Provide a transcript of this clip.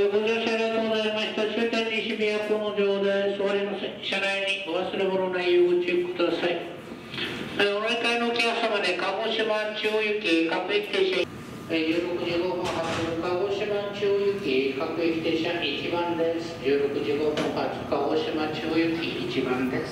ご乗車ありがとうございました。終点西宮港の上です。終わりません。車内にお忘れ物ないようご注意ください。お乗り換えのお客様で鹿児島中央行き各駅停車16時5分発鹿児島中央行き各駅停車1番です。16時5分発鹿児島中央行き1番です。